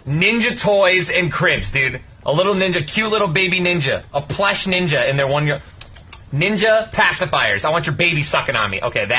Ninja toys and cribs, dude. A little ninja, cute little baby ninja. A plush ninja in their 1 year. Ninja pacifiers. I want your baby sucking on me. Okay, that.